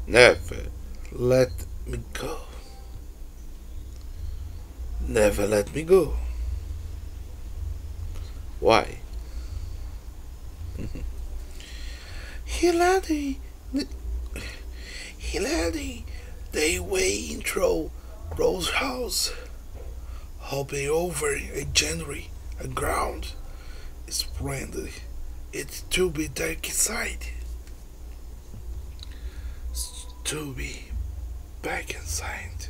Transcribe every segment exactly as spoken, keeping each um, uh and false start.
Never let me go. Never let me go. Why? Hilary, Hilary, they way intro Rose House, hopping over a January, a ground, splendid. It's to be dark inside, to be back inside.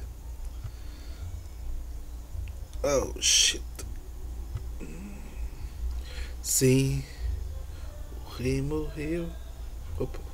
Oh shit. Sim, o rei morreu. Opa.